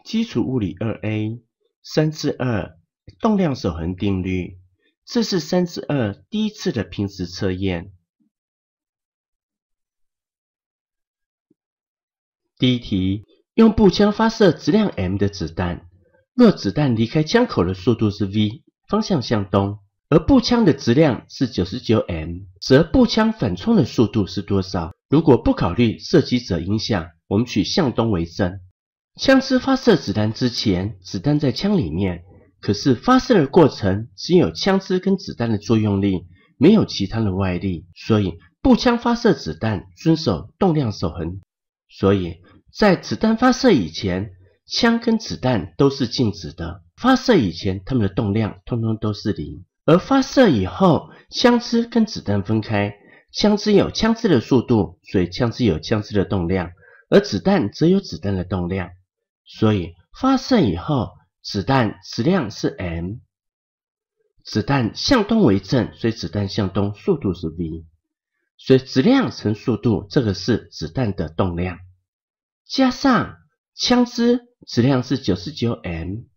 基础物理 2A 3/2动量守恒定律，这是3/2第一次的平时测验。第一题，用步枪发射质量 m 的子弹，若子弹离开枪口的速度是 v， 方向向东，而步枪的质量是 99m， 则步枪反冲的速度是多少？如果不考虑射击者影响，我们取向东为正。枪支发射子弹之前，子弹在枪里面，可是发射的过程只有枪支跟子弹的作用力，没有其他的外力，所以步枪发射子弹遵守动量守恒。所以在子弹发射以前，枪跟子弹都是静止的，发射以前它们的动量通通都是0，而发射以后，枪支跟子弹分开，枪支有枪支的速度，所以枪支有枪支的动量，而子弹则有子弹的动量，所以发射以后，子弹质量是 m， 子弹向东为正，所以子弹向东速度是 v， 所以质量乘速度，这个是子弹的动量，加上枪支质量是 99m。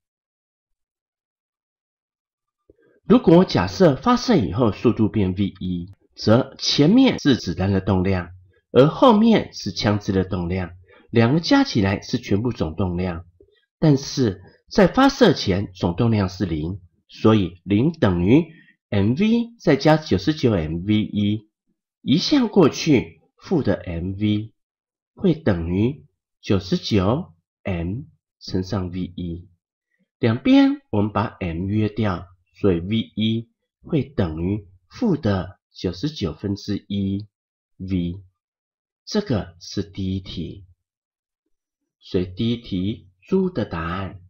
如果假设发射以后速度变 v1， 则前面是子弹的动量，而后面是枪支的动量，两个加起来是全部总动量，但是在发射前总动量是0，所以0等于 mv 再加 99mv1， 移项过去，负的 mv 会等于 99m 乘上 v1， 两边我们把 m 约掉，所以 v1 会等于负的99/1 v， 这个是第一题，所以第一题猪的答案。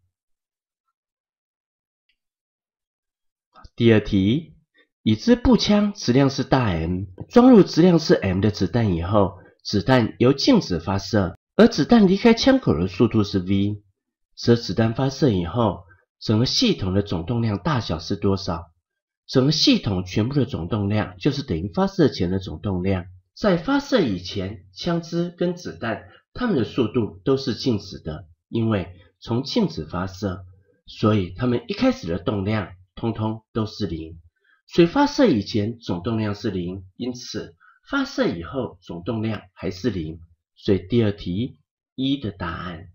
第二题，已知步枪质量是大 M， 装入质量是 m 的子弹以后，子弹由静止发射，而子弹离开枪口的速度是 v， 则子弹发射以后，整个系统的总动量大小是多少？整个系统全部的总动量就是等于发射前的总动量。在发射以前，枪支跟子弹它们的速度都是静止的，因为从静止发射，所以它们一开始的动量通通都是0，所以发射以前总动量是0，因此发射以后总动量还是0，所以第二题1的答案。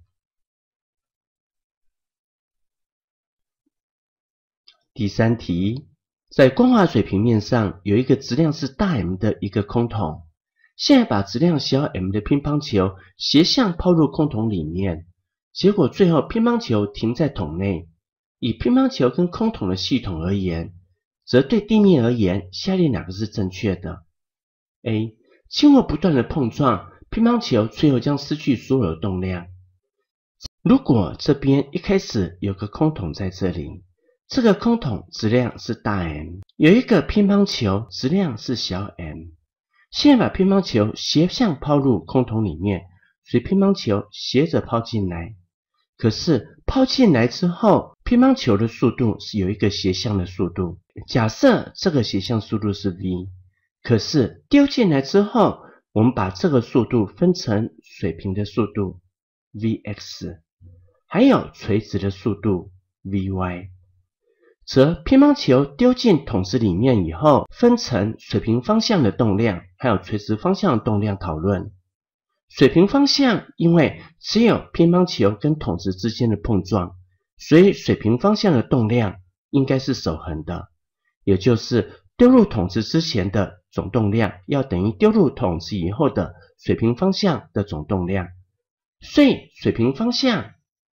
第三题，在光滑水平面上有一个质量是大 M 的一个空桶，现在把质量小 m 的乒乓球斜向抛入空桶里面，结果最后乒乓球停在桶内。以乒乓球跟空桶的系统而言，则对地面而言，下列哪个是正确的？ A. 经过不断的碰撞，乒乓球最后将失去所有的动量。如果这边一开始有个空桶在这里，这个空桶质量是大 M， 有一个乒乓球质量是小 m， 现在把乒乓球斜向抛入空桶里面，所以乒乓球斜着抛进来，可是抛进来之后，乒乓球的速度是有一个斜向的速度，假设这个斜向速度是 v， 可是丢进来之后，我们把这个速度分成水平的速度 vx， 还有垂直的速度 vy， 则乒乓球丢进桶子里面以后，分成水平方向的动量还有垂直方向的动量讨论。水平方向因为只有乒乓球跟桶子之间的碰撞，所以水平方向的动量应该是守恒的，也就是丢入桶子之前的总动量要等于丢入桶子以后的水平方向的总动量，所以水平方向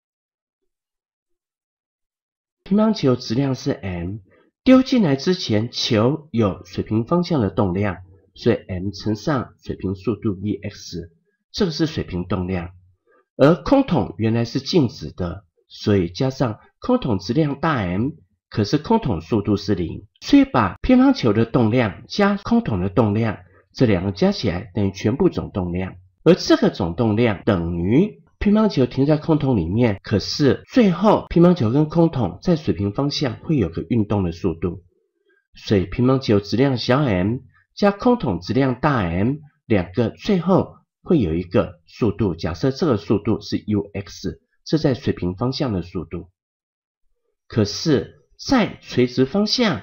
乒乓球质量是 m， 丢进来之前球有水平方向的动量，所以 m 乘上水平速度 vx， 这个是水平动量。而空桶原来是静止的，所以加上空桶质量大 m， 可是空桶速度是0，所以把乒乓球的动量加空桶的动量，这两个加起来等于全部总动量，而这个总动量等于乒乓球停在空桶里面，可是最后乒乓球跟空桶在水平方向会有个运动的速度，所以乒乓球质量小 m 加空桶质量大 m， 两个最后会有一个速度，假设这个速度是 ux， 这在水平方向的速度。可是在垂直方向，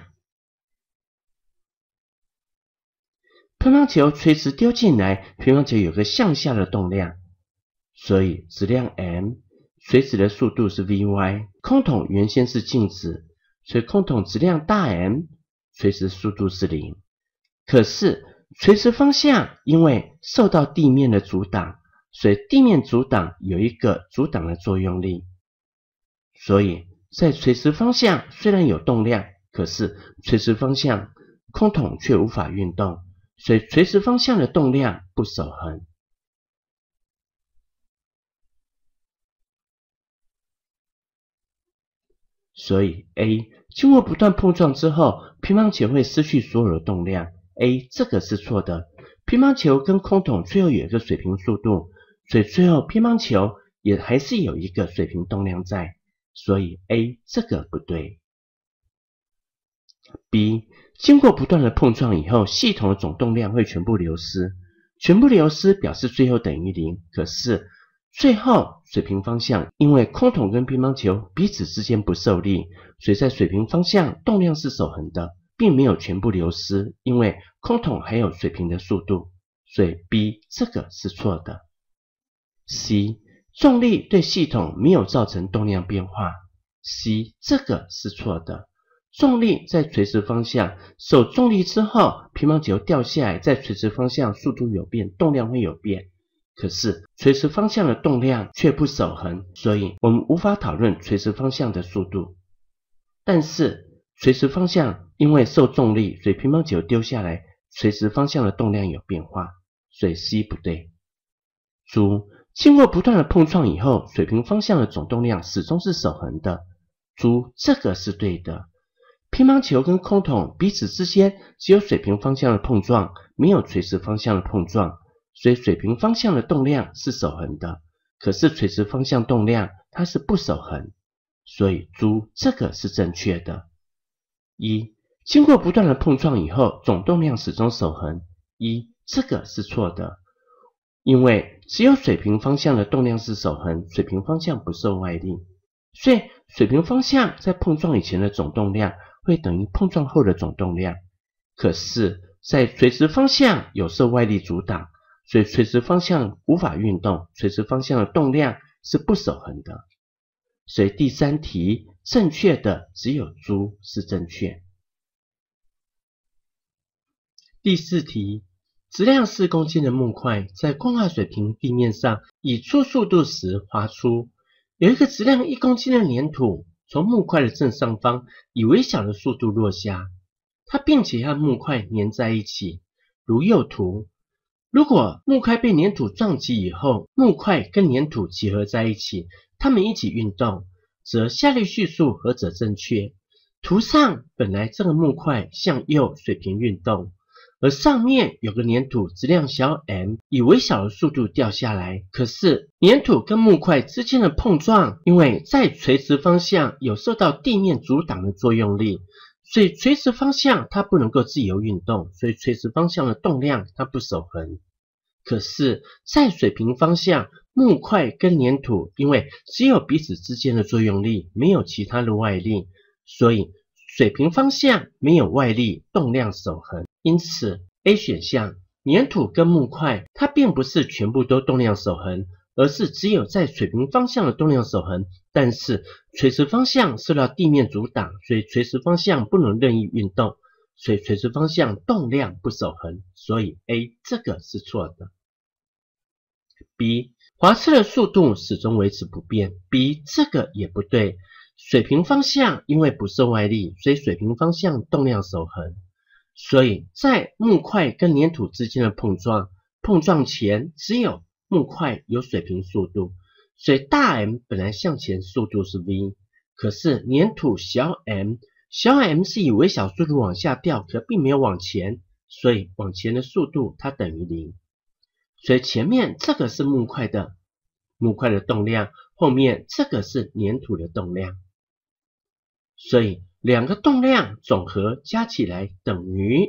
乒乓球垂直丢进来，乒乓球有个向下的动量，所以质量 m， 垂直的速度是 vy， 空桶原先是静止，所以空桶质量大 M， 垂直速度是0。可是垂直方向因为受到地面的阻挡，所以地面阻挡有一个阻挡的作用力，所以在垂直方向虽然有动量，可是垂直方向空桶却无法运动，所以垂直方向的动量不守恒。所以 A 经过不断碰撞之后，乒乓球会失去所有的动量。A 这个是错的，乒乓球跟空桶最后有一个水平速度，所以最后乒乓球也还是有一个水平动量在，所以 A 这个不对。B 经过不断的碰撞以后，系统的总动量会全部流失，全部流失表示最后等于0，可是最后水平方向因为空桶跟乒乓球彼此之间不受力，所以在水平方向动量是守恒的，并没有全部流失，因为空桶还有水平的速度，所以 B 这个是错的。C 重力对系统没有造成动量变化， C 这个是错的。重力在垂直方向受重力之后，乒乓球掉下来，在垂直方向速度有变，动量会有变，可是垂直方向的动量却不守恒，所以我们无法讨论垂直方向的速度。但是垂直方向因为受重力，所以乒乓球丢下来，垂直方向的动量有变化，所以 C 不对。猪经过不断的碰撞以后，水平方向的总动量始终是守恒的，猪这个是对的。乒乓球跟空桶彼此之间只有水平方向的碰撞，没有垂直方向的碰撞，所以水平方向的动量是守恒的，可是垂直方向动量它是不守恒，所以猪这个是正确的。一，经过不断的碰撞以后，总动量始终守恒，一，这个是错的，因为只有水平方向的动量是守恒，水平方向不受外力，所以水平方向在碰撞以前的总动量会等于碰撞后的总动量，可是在垂直方向有受外力阻挡，所以垂直方向无法运动，垂直方向的动量是不守恒的，所以第三题正确的只有猪是正确。第四题，质量4公斤的木块在光滑水平地面上以初速度时滑出，有一个质量1公斤的粘土从木块的正上方以微小的速度落下，它并且和木块粘在一起，如右图。如果木块被粘土撞击以后，木块跟粘土结合在一起，它们一起运动，则下列叙述何者正确？图上本来这个木块向右水平运动，而上面有个粘土质量小 m 以微小的速度掉下来，可是粘土跟木块之间的碰撞，因为在垂直方向有受到地面阻挡的作用力，所以垂直方向它不能够自由运动，所以垂直方向的动量它不守恒。可是在水平方向，木块跟粘土因为只有彼此之间的作用力，没有其他的外力，所以水平方向没有外力，动量守恒。因此 A 选项粘土跟木块它并不是全部都动量守恒，而是只有在水平方向的动量守恒，但是垂直方向受到地面阻挡，所以垂直方向不能任意运动，所以垂直方向动量不守恒，所以 A 这个是错的。B 滑车的速度始终维持不变， B 这个也不对，水平方向因为不受外力，所以水平方向动量守恒，所以在木块跟粘土之间的碰撞前只有木块有水平速度，所以大 M 本来向前速度是 V， 可是粘土小 m 是以微小速度往下掉，可并没有往前，所以往前的速度它等于0，所以前面这个是木块的动量，后面这个是粘土的动量，所以两个动量总和加起来等于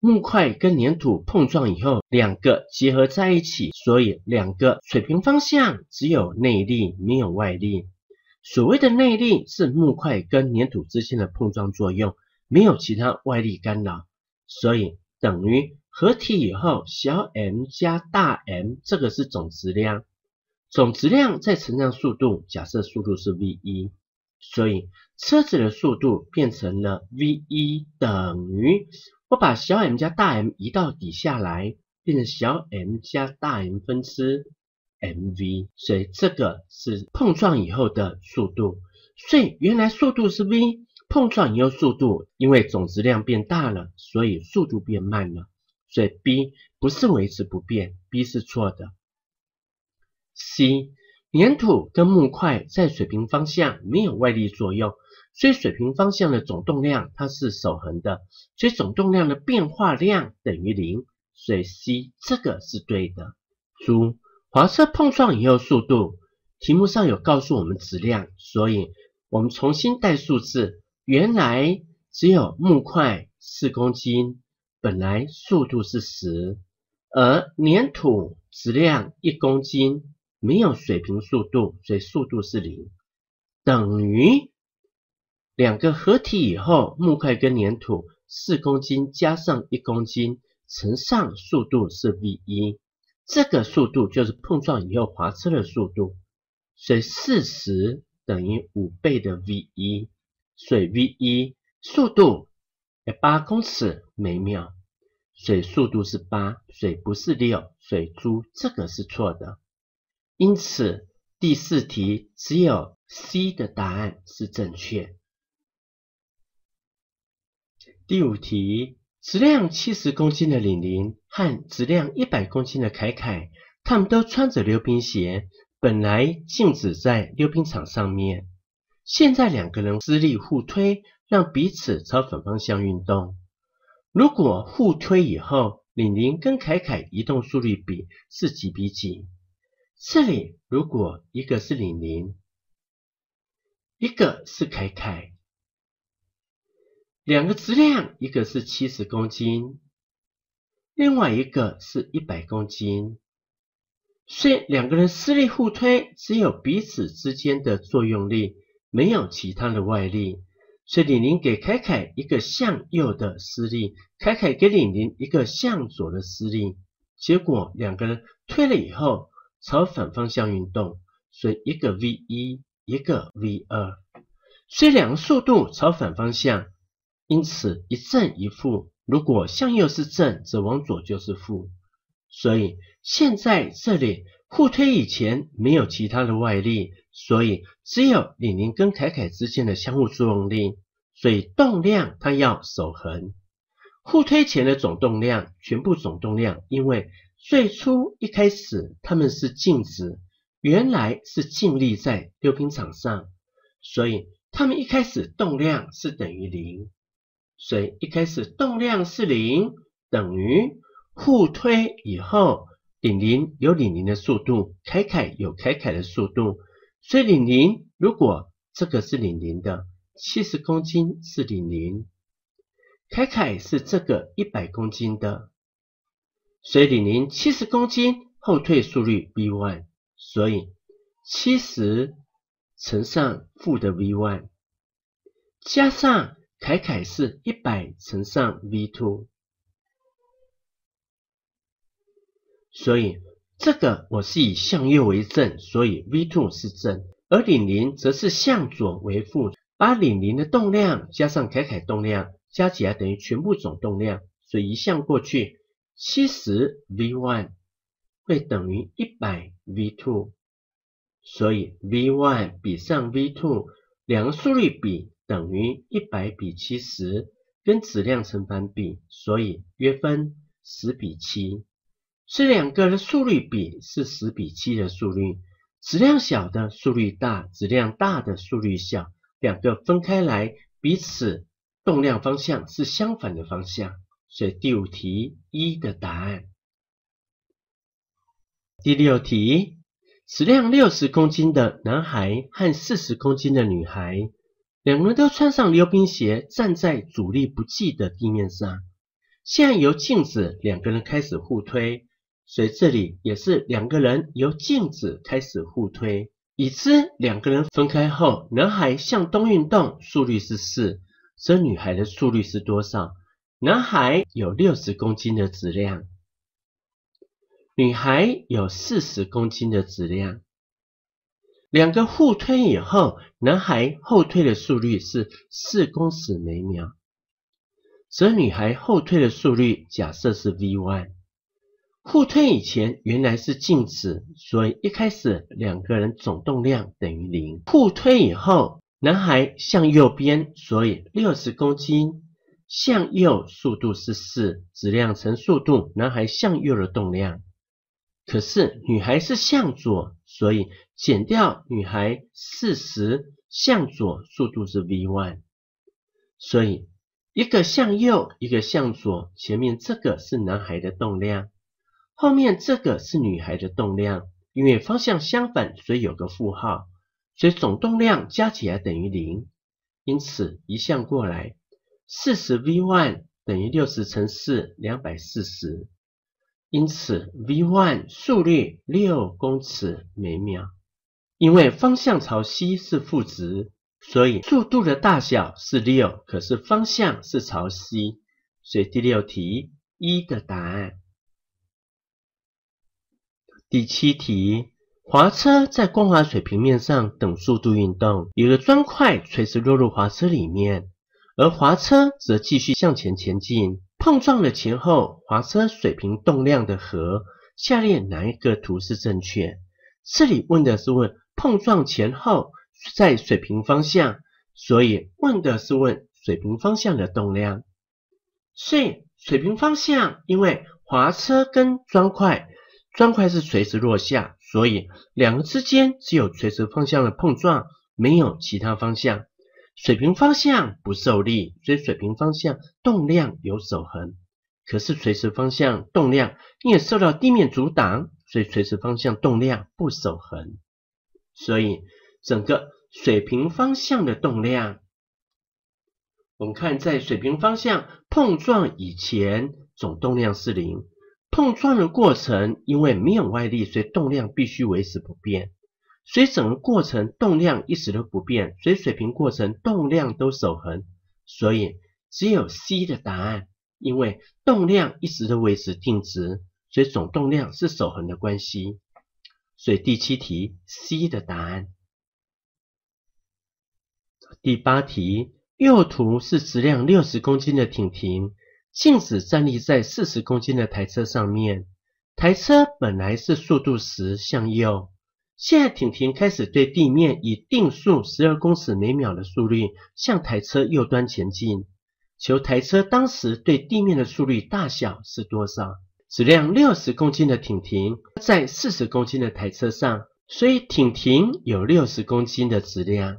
木块跟粘土碰撞以后，两个结合在一起，所以两个水平方向只有内力，没有外力。所谓的内力是木块跟粘土之间的碰撞作用，没有其他外力干扰，所以等于合体以后小 m 加大 M， 这个是总质量。总质量再乘上速度，假设速度是 v1， 所以车子的速度变成了 v1 等于，我把小 m 加大 M 移到底下来，变成小 m 加大 M 分之 mv， 所以这个是碰撞以后的速度。所以原来速度是 v， 碰撞以后速度，因为总质量变大了，所以速度变慢了。所以 B 不是维持不变 ，B 是错的。C， 粘土跟木块在水平方向没有外力作用，所以水平方向的总动量它是守恒的，所以总动量的变化量等于0，所以 C 这个是对的。注：滑车碰撞以后速度，题目上有告诉我们质量，所以我们重新带数字，原来只有木块4公斤，本来速度是10，而粘土质量1公斤，没有水平速度，所以速度是0，等于两个合体以后，木块跟粘土4公斤加上1公斤乘上速度是 v1， 这个速度就是碰撞以后滑车的速度，所以40等于5倍的 v1， 所以 v1 速度8公尺每秒，所以速度是8，所以不是6，所以注这个是错的。因此第4题只有 C 的答案是正确。第5题，质量70公斤的玲玲和质量100公斤的凯凯，他们都穿着溜冰鞋，本来静止在溜冰场上面，现在两个人施力互推，让彼此朝反方向运动。如果互推以后，玲玲跟凯凯移动速率比是几比几？这里如果一个是玲玲，一个是凯凯，两个质量，一个是70公斤，另外一个是100公斤，所以两个人施力互推，只有彼此之间的作用力，没有其他的外力。所以玲玲给凯凯一个向右的施力，凯凯给玲玲一个向左的施力，结果两个人推了以后朝反方向运动，所以一个 v1， 一个 v2， 所以两个速度朝反方向，因此一正一负，如果向右是正，则往左就是负。所以现在这里互推以前没有其他的外力，所以只有玲玲跟凯凯之间的相互作用力，所以动量它要守恒。互推前的总动量，全部总动量，因为最初一开始他们是静止，原来是静立在溜冰场上，所以他们一开始动量是等于0，所以一开始动量是0，等于互推以后，玲玲有玲玲的速度，凯凯有凯凯的速度，所以玲玲如果这个是玲玲的70公斤是玲玲，凯凯是这个100公斤的，所以玲玲70公斤后退速率 v1， 所以70乘上负的 v1， 加上凯凯是100乘上 v2， 所以这个我是以向右为正，所以 v2 是正，而玲玲则是向左为负，把玲玲的动量加上凯凯动量加起来等于全部总动量，所以移项过去70 v1 会等于100 v2， 所以 v1 比上 v2， 两个速率比等于100比70，跟质量成反比，所以约分10比7。所以两个的速率比是10比7的速率，质量小的速率大，质量大的速率小，两个分开来，彼此动量方向是相反的方向，所以第5题1的答案。第6题，质量60公斤的男孩和40公斤的女孩，两人都穿上溜冰鞋，站在阻力不济的地面上。 现在由静止两个人开始互推，所以这里也是两个人由静止开始互推。已知两个人分开后，男孩向东运动，速率是4，则女孩的速率是多少？男孩有60公斤的质量，女孩有40公斤的质量。两个互推以后，男孩后退的速率是4公尺每秒，则女孩后退的速率假设是 v1。互推以前原来是静止，所以一开始两个人总动量等于0。互推以后，男孩向右边，所以60公斤向右，速度是4，质量乘速度，男孩向右的动量。可是女孩是向左，所以减掉女孩40，向左，速度是 v1。所以一个向右，一个向左，前面这个是男孩的动量，后面这个是女孩的动量，因为方向相反，所以有个负号，所以总动量加起来等于0。因此一项过来 40v1 等于60乘4 240，因此 v1 速率6公尺每秒。因为方向朝西是负值，所以速度的大小是6，可是方向是朝西，所以第6题1的答案。第7题，滑车在光滑水平面上等速度运动，有个砖块垂直落入滑车里面，而滑车则继续向前前进。碰撞的前后滑车水平动量的和，下列哪一个图是正确？这里问的是问碰撞前后在水平方向，所以问的是问水平方向的动量。所以水平方向，因为滑车跟砖块是垂直落下，所以两个之间只有垂直方向的碰撞，没有其他方向。水平方向不受力，所以水平方向动量有守恒。可是垂直方向动量因为受到地面阻挡，所以垂直方向动量不守恒。所以整个水平方向的动量，我们看在水平方向碰撞以前总动量是0，碰撞的过程因为没有外力，所以动量必须维持不变，所以整个过程动量一直都不变，所以水平过程动量都守恒，所以只有 C 的答案，因为动量一直都维持定值，所以总动量是守恒的关系，所以第7题 C 的答案。第8题，右图是质量60公斤的婷婷，静止站立在40公斤的台车上面，台车本来是速度10向右，现在婷婷开始对地面以定速12公尺每秒的速率向台车右端前进，求台车当时对地面的速率大小是多少？质量60公斤的婷婷在40公斤的台车上，所以婷婷有60公斤的质量。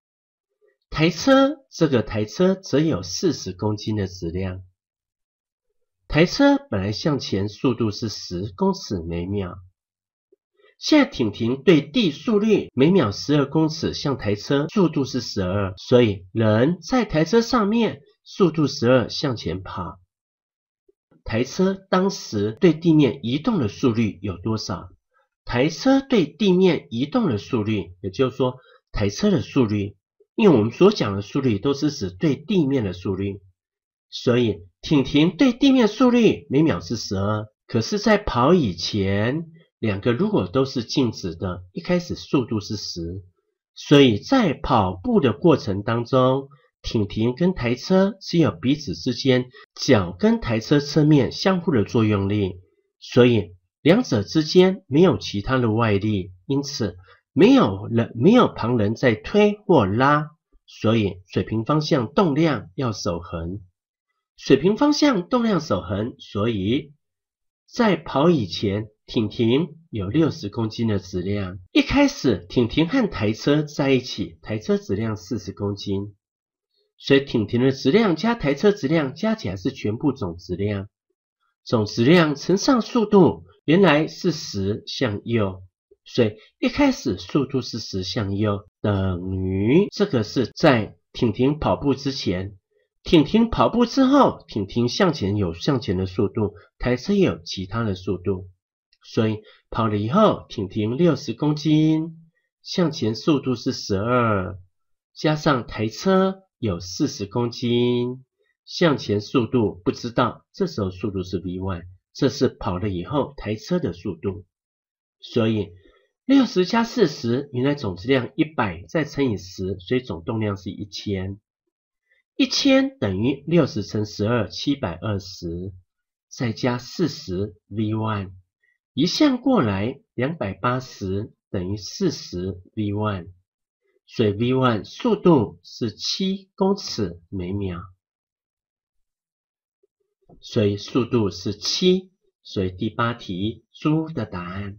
这个台车则有40公斤的质量。台车本来向前速度是10公尺每秒，现在婷婷对地速率每秒12公尺，向台车速度是12，所以人在台车上面速度12向前跑。台车当时对地面移动的速率有多少？台车对地面移动的速率，也就是说台车的速率，因为我们所讲的速率都是指对地面的速率，所以婷婷对地面速率每秒是12，可是在跑以前，两个如果都是静止的，一开始速度是10，所以在跑步的过程当中，婷婷跟台车只有彼此之间脚跟台车侧面相互的作用力，所以两者之间没有其他的外力，因此没有旁人在推或拉，所以水平方向动量要守恒。水平方向动量守恒，所以在跑以前，婷婷有60公斤的质量。一开始婷婷和台车在一起，台车质量40公斤，所以婷婷的质量加台车质量加起来是全部总质量。总质量乘上速度，原来是10向右，所以一开始速度是10向右，等于这个是在婷婷跑步之前， 婷婷跑步之后，婷婷向前有向前的速度，台车也有其他的速度，所以跑了以后，婷婷60公斤，向前速度是12，加上台车有40公斤，向前速度不知道，这时候速度是 v1， 这是跑了以后台车的速度，所以60加40，原来总质量100，再乘以10，所以总动量是1000。1000等于60乘12 720，再加40 v1， 一项过来280等于40 v1， 所以 v1 速度是7公尺每秒，所以速度是7，所以第8题猪的答案。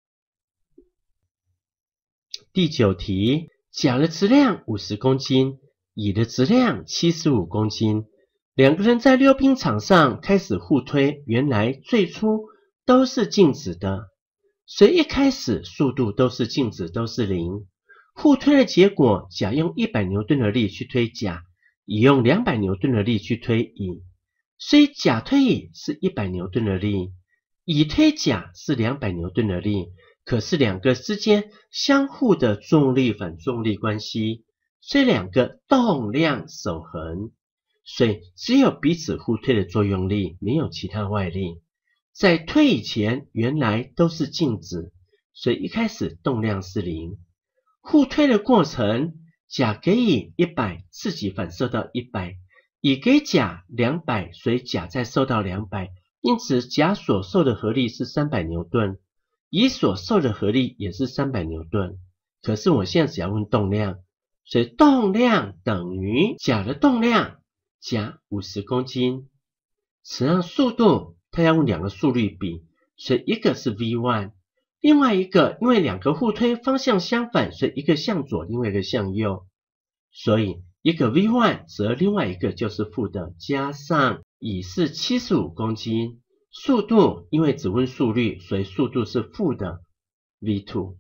第9题，甲的质量50公斤，乙的质量75公斤，两个人在溜冰场上开始互推，原来最初都是静止的，所以一开始速度都是静止，都是0。互推的结果，甲用100牛顿的力去推甲，乙用200牛顿的力去推乙，所以甲推乙是100牛顿的力，乙推甲是200牛顿的力，可是两个之间相互的作用力反作用力关系，所以两个动量守恒，所以只有彼此互推的作用力，没有其他外力。在推以前原来都是静止，所以一开始动量是0。互推的过程，甲给乙100，自己反射到100，乙给甲200，所以甲再受到200，因此甲所受的合力是300牛顿，乙所受的合力也是300牛顿。可是我现在只要问动量，所以动量等于甲的动量加50公斤，此上速度它要用两个速率比，所以一个是 v1， 另外一个因为两个互推方向相反，所以一个向左，另外一个向右，所以一个 v1 则另外一个就是负的，加上乙是75公斤，速度因为只问速率，所以速度是负的 v2，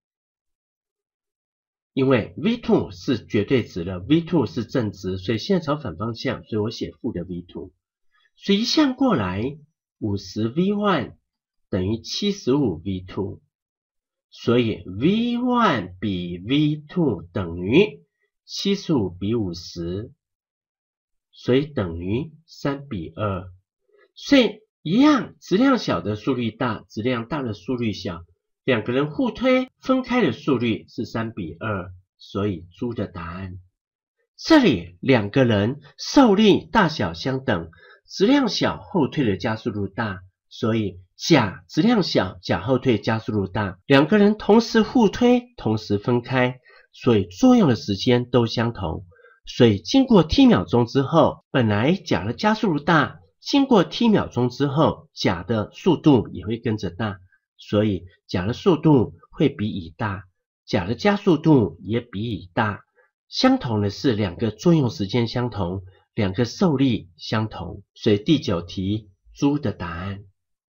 因为 v2 是绝对值的， v2 是正值，所以现在朝反方向，所以我写负的 v2， 所以一项过来50 v1 等于75 v2， 所以 v1 比 v2 等于75比50，所以等于3比2，所以一样，质量小的速率大，质量大的速率小，两个人互推分开的速率是3比2，所以猪的答案。这里两个人受力大小相等，质量小后退的加速度大，所以甲质量小，甲后退加速度大，两个人同时互推，同时分开，所以作用的时间都相同，所以经过 t 秒钟之后，本来甲的加速度大，经过 t 秒钟之后，甲的速度也会跟着大，所以甲的速度会比乙大，甲的加速度也比乙大。相同的是两个作用时间相同，两个受力相同，所以第9题猪的答案。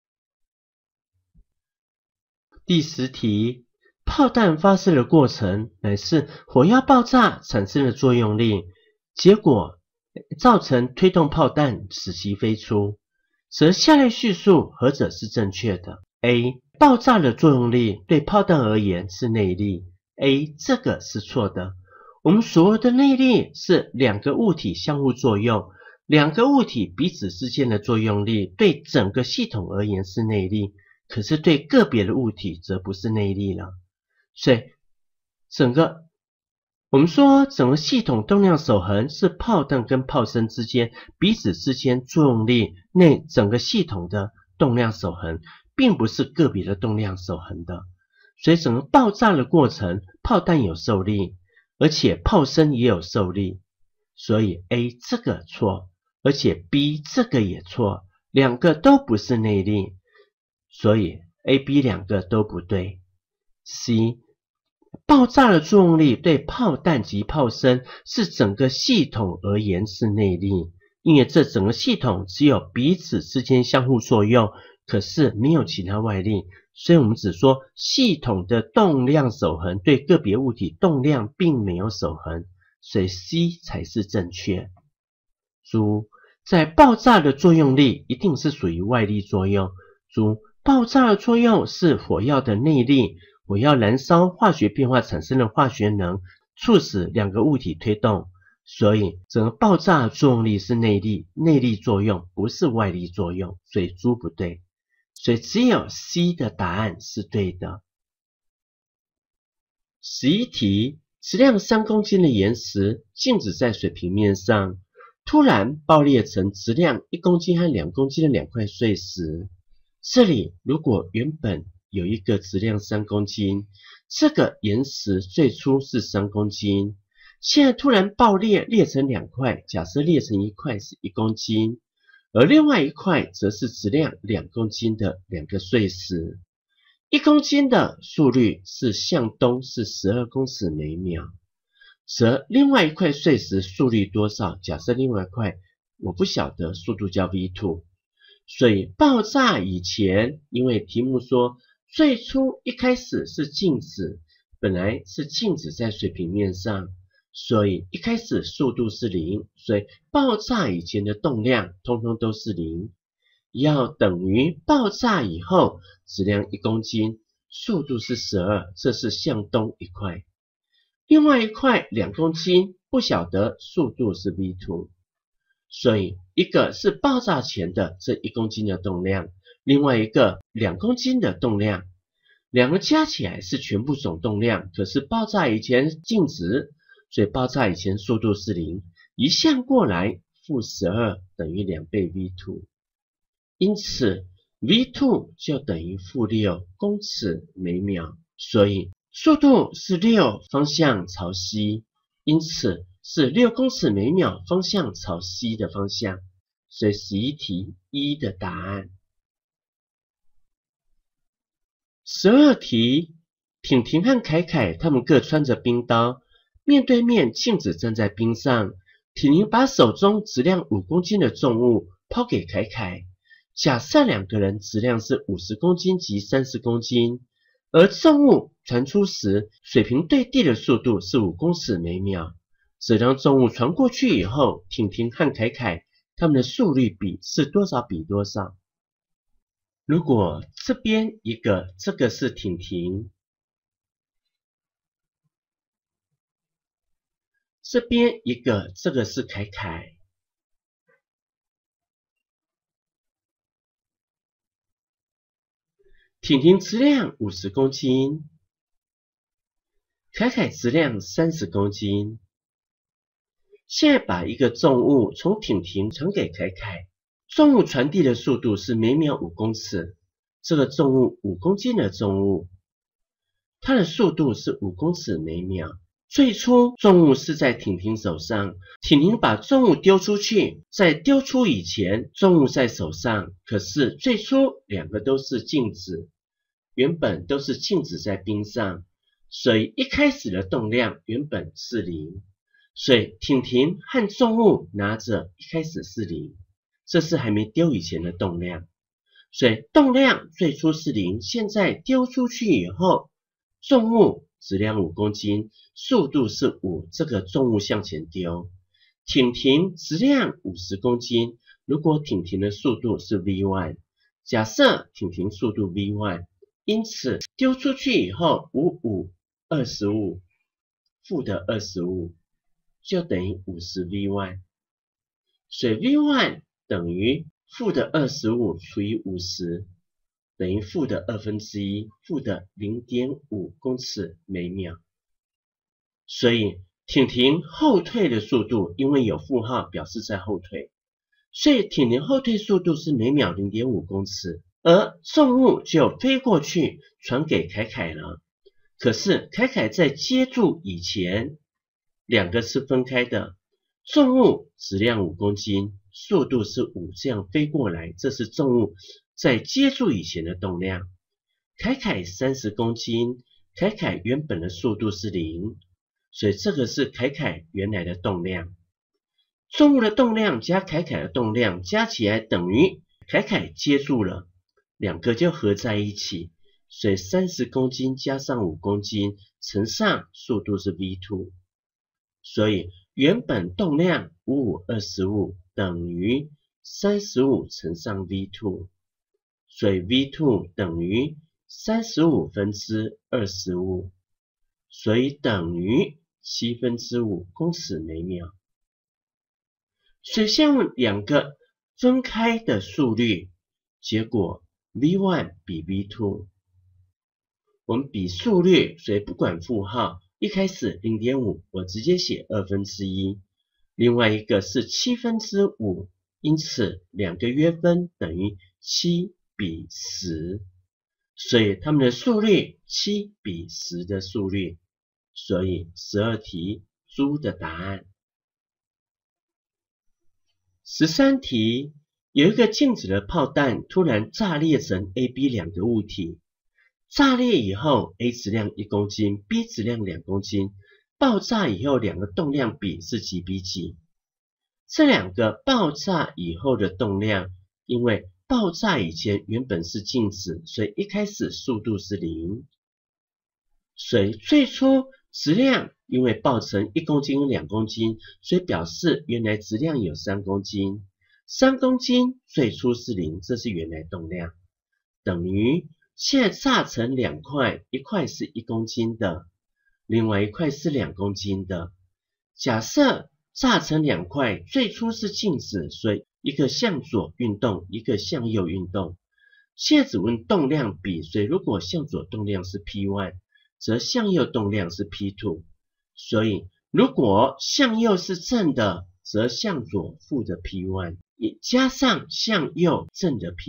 第10题，炮弹发射的过程乃是火药爆炸产生的作用力，结果造成推动炮弹使其飞出，则下列叙述何者是正确的？ A. 爆炸的作用力对炮弹而言是内力。 A. 这个是错的。我们所谓的内力是两个物体相互作用，两个物体彼此之间的作用力对整个系统而言是内力，可是对个别的物体则不是内力了。所以我们说整个系统动量守恒是炮弹跟炮身之间彼此之间作用力内整个系统的动量守恒，并不是个别的动量守恒的。所以整个爆炸的过程，炮弹有受力，而且炮身也有受力，所以 A 这个错，而且 B 这个也错，两个都不是内力，所以 A、B 两个都不对。C 爆炸的作用力对炮弹及炮身是整个系统而言是内力，因为这整个系统只有彼此之间相互作用，可是没有其他外力，所以我们只说系统的动量守恒，对个别物体动量并没有守恒，所以 C 才是正确。 注，在爆炸的作用力一定是属于外力作用。注，爆炸的作用是火药的内力，火药燃烧化学变化产生的化学能，促使两个物体推动。所以整个爆炸的作用力是内力作用，不是外力作用，所以猪不对。所以只有 C 的答案是对的。11题，质量3公斤的岩石静止在水平面上，突然爆裂成质量1公斤和2公斤的两块碎石。这里如果原本有一个质量3公斤，这个岩石最初是3公斤，现在突然爆裂，裂成2块，假设裂成一块是1公斤，而另外一块则是质量2公斤的两个碎石。1公斤的速率是向东是12公尺每秒，则另外一块碎石速率多少？假设另外一块我不晓得，速度叫 v2。所以爆炸以前，因为题目说最初一开始是静止，本来是静止在水平面上，所以一开始速度是0，所以爆炸以前的动量通通都是0，要等于爆炸以后质量1公斤，速度是12，这是向东一块。另外一块2公斤，不晓得，速度是 v2。所以一个是爆炸前的这1公斤的动量，另外一个2公斤的动量，两个加起来是全部总动量，可是爆炸以前静止，所以爆炸以前速度是0，一项过来负12等于2倍 v2， 因此 v2 就等于负6公尺每秒，所以速度是6，方向朝西，因此是6公尺每秒，方向朝西的方向，所以11题1的答案。12题，婷婷和凯凯他们各穿着冰刀，面对面静止站在冰上。婷婷把手中质量5公斤的重物抛给凯凯，假设两个人质量是50公斤及30公斤，而重物传出时，水平对地的速度是5公尺每秒。只当重物传过去以后，婷婷和凯凯他们的速率比是多少比多少？如果这边一个，这个是婷婷，这边一个，这个是凯凯，婷婷质量50公斤，凯凯质量30公斤。现在把一个重物从婷婷传给凯凯，重物传递的速度是每秒5公尺，这个重物5公斤的重物，它的速度是5公尺每秒。最初重物是在婷婷手上，婷婷把重物丢出去，在丢出以前重物在手上，可是最初两个都是静止，原本都是静止在冰上，所以一开始的动量原本是0，所以婷婷和重物拿着一开始是0，这是还没丢以前的动量，所以动量最初是0，现在丢出去以后，重物质量5公斤，速度是5，这个重物向前丢。婷婷质量50公斤，如果婷婷的速度是 v1， 假设婷婷速度 v1， 因此丢出去以后55 25负的25就等于50 v1， 所以 v1 等于负的25除以50等于负的1/2，负的 0.5 公尺每秒。所以婷婷后退的速度，因为有负号表示在后退，所以婷婷后退速度是每秒 0.5 公尺，而重物就飞过去传给凯凯了。可是凯凯在接住以前，两个是分开的，重物质量5公斤，速度是5，这样飞过来，这是重物在接住以前的动量。凯凯30公斤，凯凯原本的速度是0，所以这个是凯凯原来的动量。重物的动量加凯凯的动量加起来等于凯凯接住了，两个就合在一起，所以30公斤加上5公斤乘上速度是 v2， 所以原本动量55 25 等于35乘上 V2， 所以 V2 等于35分之25，所以等于5/7公尺每秒。所以先用两个分开的速率，结果 V1 比 V2。我们比速率，所以不管负号，一开始 0.5， 我直接写1/2，另外一个是5/7，因此两个约分等于7:10，所以它们的速率7:10的速率，所以12题猪的答案。13题，有一个静止的炮弹突然炸裂成 A、B 两个物体。炸裂以后 ，A 质量1公斤 ，B 质量2公斤。爆炸以后，两个动量比是几比几？这两个爆炸以后的动量，因为爆炸以前原本是静止，所以一开始速度是0。所以最初质量因为爆成1公斤跟2公斤，所以表示原来质量有3公斤。3公斤最初是0，这是原来动量，等于现在炸成2块，一块是1公斤的，另外一块是2公斤的。假设炸成2块，最初是静止，所以一个向左运动，一个向右运动。现在只问动量比，所以如果向左动量是 P1， 则向右动量是 P2。所以如果向右是正的，则向左负的 P1， 也加上向右正的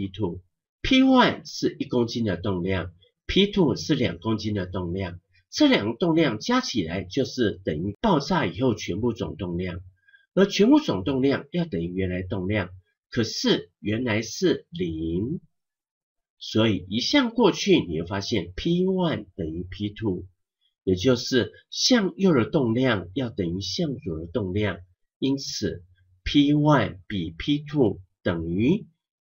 P2。P1 是1公斤的动量 ，P2 是2公斤的动量，这两个动量加起来就是等于爆炸以后全部总动量，而全部总动量要等于原来动量，可是原来是0，所以一项过去你会发现 P1 等于 P2， 也就是向右的动量要等于向左的动量，因此 P1 比 P2 等于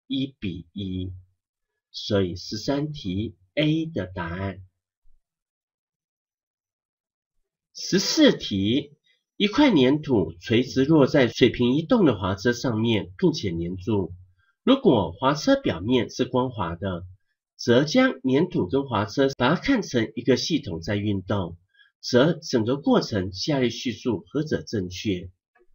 1:1。所以13题 A 的答案。14题，一块粘土垂直落在水平移动的滑车上面，并且粘住。如果滑车表面是光滑的，则将粘土跟滑车把它看成一个系统在运动，则整个过程下列叙述何者正确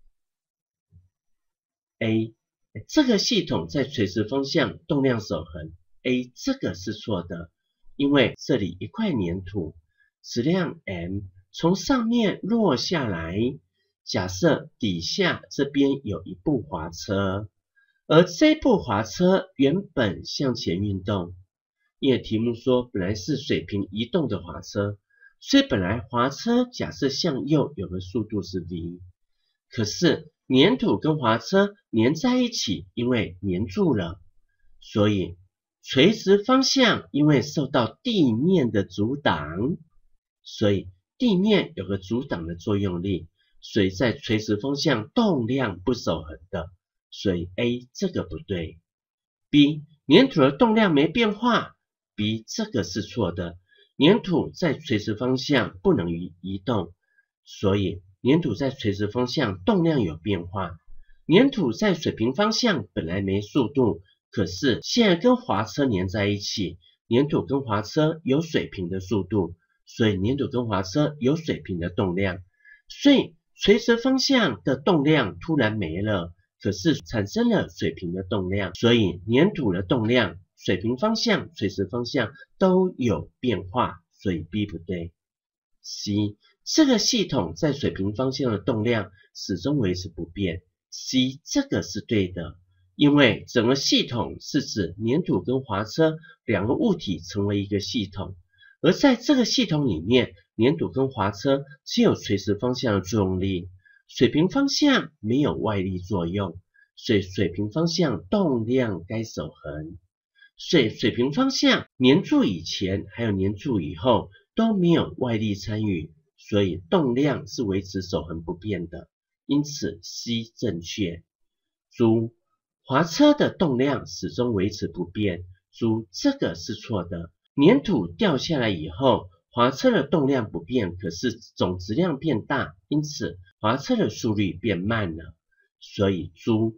？A. 这个系统在垂直方向动量守恒。A 这个是错的，因为这里一块粘土，质量 m 从上面落下来，假设底下这边有一部滑车，而这部滑车原本向前运动，因为题目说本来是水平移动的滑车，所以本来滑车假设向右有个速度是 v， 可是粘土跟滑车粘在一起，因为粘住了，所以垂直方向因为受到地面的阻挡，所以地面有个阻挡的作用力，所以在垂直方向动量不守恒的，所以 A 这个不对。B 粘土的动量没变化 ，B 这个是错的。粘土在垂直方向不能移动，所以粘土在垂直方向动量有变化。粘土在水平方向本来没速度，可是现在跟滑车粘在一起，粘土跟滑车有水平的速度，所以粘土跟滑车有水平的动量，所以垂直方向的动量突然没了，可是产生了水平的动量，所以粘土的动量、水平方向、垂直方向都有变化，所以 B 不对。C 这个系统在水平方向的动量始终维持不变 ，C 这个是对的。因为整个系统是指粘土跟滑车两个物体成为一个系统，而在这个系统里面，粘土跟滑车只有垂直方向的作用力，水平方向没有外力作用，所以水平方向动量该守恒。所以水平方向粘住以前还有粘住以后都没有外力参与，所以动量是维持守恒不变的，因此 C 正确。猪滑车的动量始终维持不变，猪这个是错的。粘土掉下来以后，滑车的动量不变，可是总质量变大，因此滑车的速率变慢了。所以猪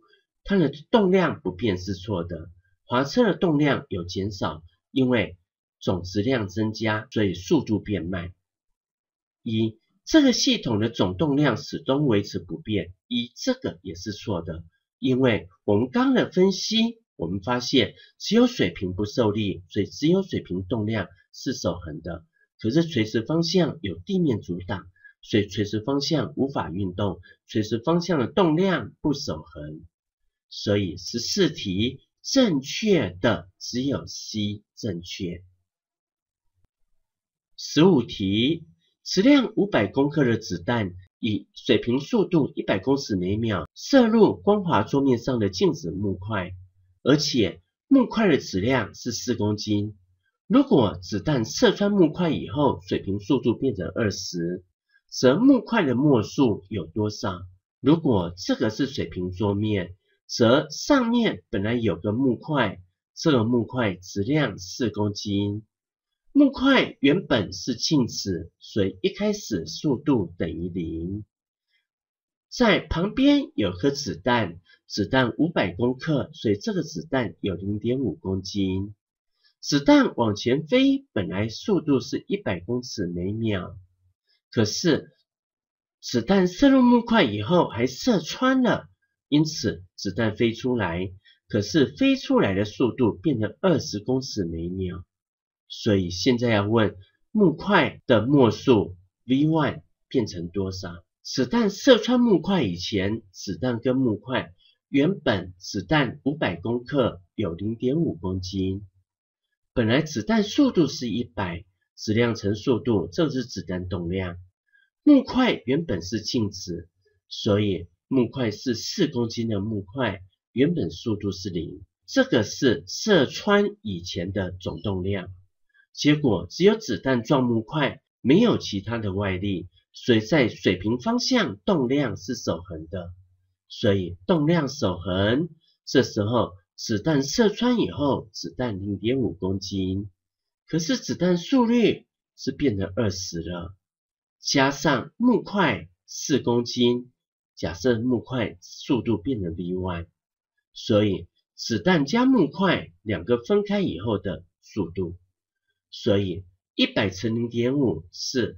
它的动量不变是错的，滑车的动量有减少，因为总质量增加，所以速度变慢。一，这个系统的总动量始终维持不变，这个也是错的，因为我们刚刚的分析，我们发现只有水平不受力，所以只有水平动量是守恒的。可是垂直方向有地面阻挡，所以垂直方向无法运动，垂直方向的动量不守恒。所以14题正确的只有 C 正确。15题，质量500公克的子弹以水平速度100公尺每秒射入光滑桌面上的静止木块，而且木块的质量是4公斤。如果子弹射穿木块以后，水平速度变成20，则木块的末数有多少？如果这个是水平桌面，则上面本来有个木块，这个木块质量4公斤。木块原本是静止，所以一开始速度等于0。在旁边有颗子弹，子弹500公克，所以这个子弹有 0.5 公斤。子弹往前飞，本来速度是100公尺每秒，可是子弹射入木块以后还射穿了，因此子弹飞出来，可是飞出来的速度变成20公尺每秒。所以现在要问木块的末数 V1 变成多少？子弹射穿木块以前，子弹跟木块原本子弹500公克有 0.5 公斤。本来子弹速度是100，质量乘速度，这是子弹动量。木块原本是静止，所以木块是4公斤的木块，原本速度是0，这个是射穿以前的总动量。结果只有子弹撞木块，没有其他的外力，所以在水平方向动量是守恒的，所以动量守恒，这时候子弹射穿以后，子弹 0.5 公斤，可是子弹速率是变成20了，加上木块4公斤，假设木块速度变成 V1， 所以子弹加木块两个分开以后的速度，所以100乘 0.5 是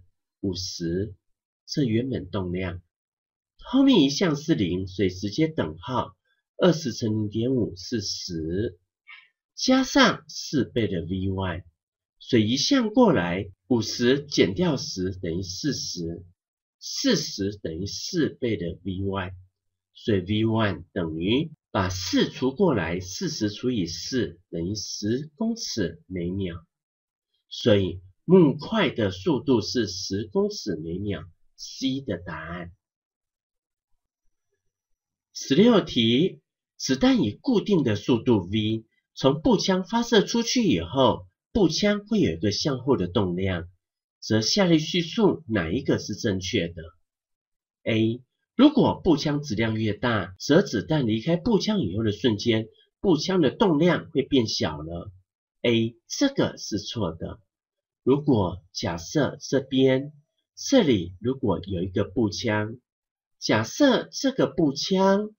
50，这原本动量，后面一项是0，所以直接等号，20乘 0.5 是10，加上4倍的 V1， 所以一项过来50减掉10等于40， 40等于4倍的 V1， 所以 V1 等于把4除过来，40除以4等于10公尺每秒，所以木块的速度是10公尺每秒， C 的答案。16题，子弹以固定的速度 v 从步枪发射出去以后，步枪会有一个向后的动量，则下列叙述哪一个是正确的？ A. 如果步枪质量越大，则子弹离开步枪以后的瞬间，步枪的动量会变小了。 A. 这个是错的。如果假设这里如果有一个步枪，假设这个步枪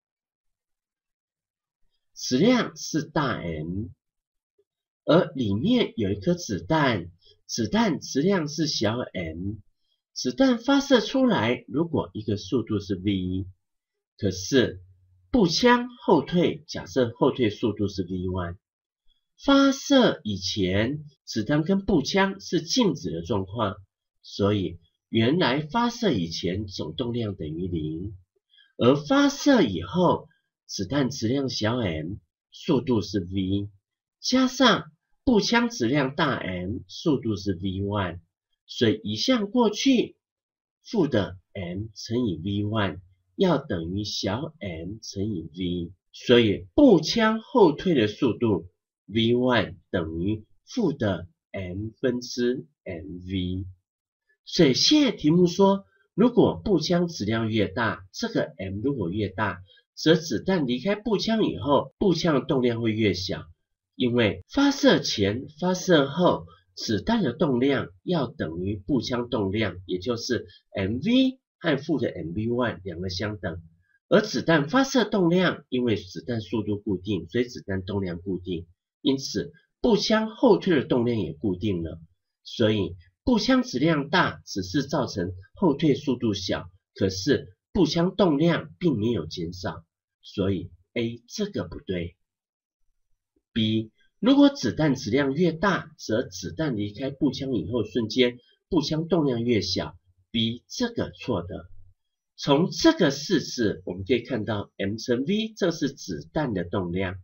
质量是大 M， 而里面有一颗子弹，子弹质量是小 m， 子弹发射出来，如果一个速度是 v， 可是步枪后退，假设后退速度是 v1， 发射以前子弹跟步枪是静止的状况，所以原来发射以前总动量等于0，而发射以后子弹质量小 m， 速度是 v， 加上步枪质量大 M， 速度是 v1， 所以一项过去，负的 m 乘以 v1 要等于小 m 乘以 v， 所以步枪后退的速度 v1 等于负的 m 分之 mv。所以现在题目说，如果步枪质量越大，这个 m 如果越大，则子弹离开步枪以后，步枪的动量会越小，因为发射前、发射后，子弹的动量要等于步枪动量，也就是 mv 和负的 mv1 两个相等， 而子弹发射动量，因为子弹速度固定，所以子弹动量固定，因此步枪后退的动量也固定了。所以步枪质量大，只是造成后退速度小，可是步枪动量并没有减少，所以 A 这个不对。B 如果子弹质量越大，则子弹离开步枪以后瞬间，步枪动量越小。B 这个错的。从这个式子我们可以看到 m 乘 v 这是子弹的动量，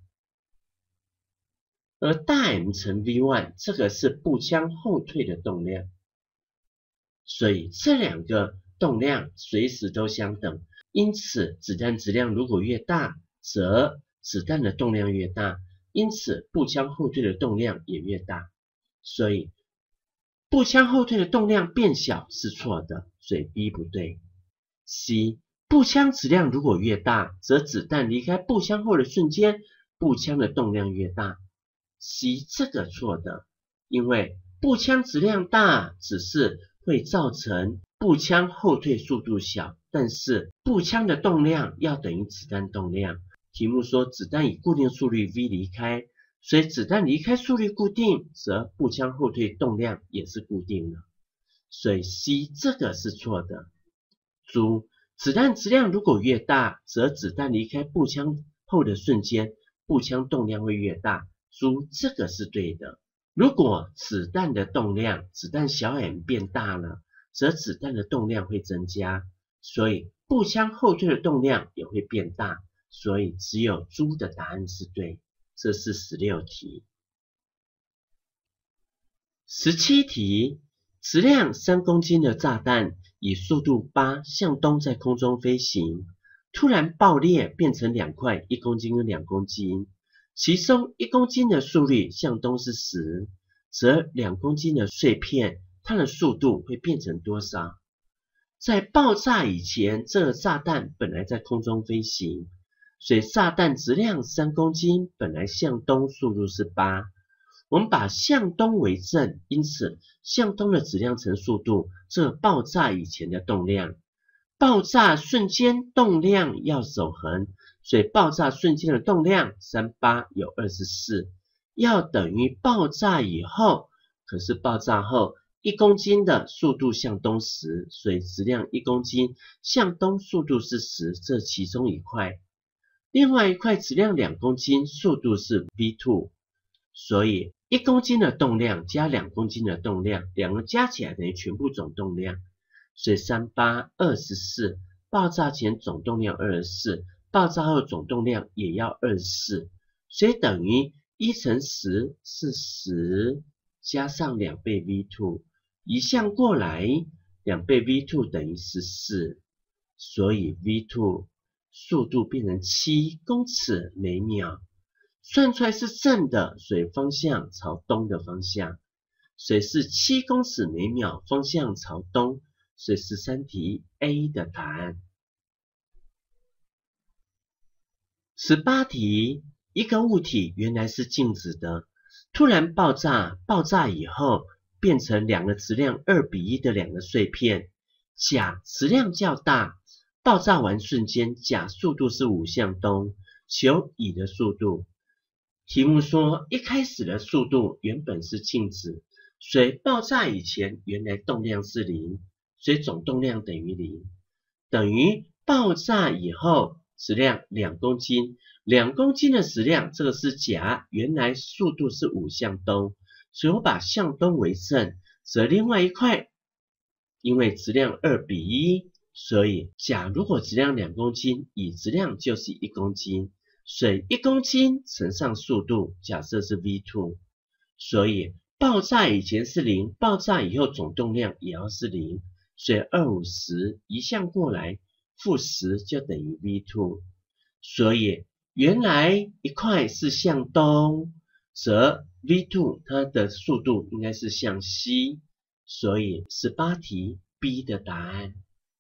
而大 M 乘 v1 这个是步枪后退的动量，所以这两个动量随时都相等，因此子弹质量如果越大，则子弹的动量越大，因此步枪后退的动量也越大，所以步枪后退的动量变小是错的，所以 B 不对。C 步枪质量如果越大，则子弹离开步枪后的瞬间，步枪的动量越大。C 这个错的，因为步枪质量大只是会造成步枪后退速度小，但是步枪的动量要等于子弹动量。题目说子弹以固定速率 v 离开，所以子弹离开速率固定，则步枪后退动量也是固定的，所以 C 这个是错的。注：子弹质量如果越大，则子弹离开步枪后的瞬间，步枪动量会越大。注：这个是对的。如果子弹的动量，子弹小 m 变大了，则子弹的动量会增加，所以步枪后退的动量也会变大，所以只有猪的答案是对。这是16题。17题，质量3公斤的炸弹以速度8向东在空中飞行，突然爆裂变成2块1公斤跟2公斤，其中1公斤的速率向东是10，则2公斤的碎片它的速度会变成多少？在爆炸以前，这个炸弹本来在空中飞行，所以炸弹质量3公斤，本来向东速度是8。我们把向东为正，因此向东的质量乘速度，这爆炸以前的动量。爆炸瞬间动量要守恒，所以爆炸瞬间的动量38有24，要等于爆炸以后，可是爆炸后1公斤的速度向东10，所以质量1公斤，向东速度是10，这其中一块。另外一块质量2公斤，速度是 v2， 所以1公斤的动量加2公斤的动量，两个加起来等于全部总动量，所以38 24，爆炸前总动量24，爆炸后总动量也要24，所以等于1乘10是10，加上2倍 v2， 移项过来2倍 v2 等于14，所以 v2 速度变成7公尺每秒。算出来是正的，所以方向朝东的方向，所以是7公尺每秒，方向朝东，所以13题 A 的答案。18题，一个物体原来是静止的，突然爆炸，爆炸以后变成2个质量2比1的2个碎片，甲质量较大，爆炸完瞬间甲速度是5向东，求乙的速度。题目说一开始的速度原本是静止，所以爆炸以前原来动量是0，所以总动量等于0，等于爆炸以后质量2公斤，2公斤的质量，这个是甲，原来速度是5向东，所以我把向东为正，则另外一块因为质量2比1，所以甲如果质量2公斤，乙质量就是1公斤，所以1公斤乘上速度，假设是 v2， 所以爆炸以前是0，爆炸以后总动量也要是0，所以250移项过来，负10就等于 v2， 所以原来一块是向东，则 v2 它的速度应该是向西，所以18题 B 的答案。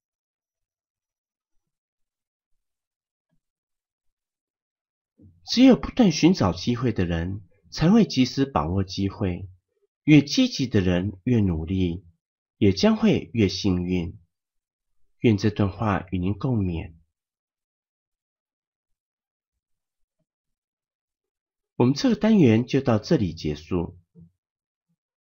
只有不断寻找机会的人，才会及时把握机会。越积极的人越努力，也将会越幸运。愿这段话与您共勉。 我们这个单元就到这里结束。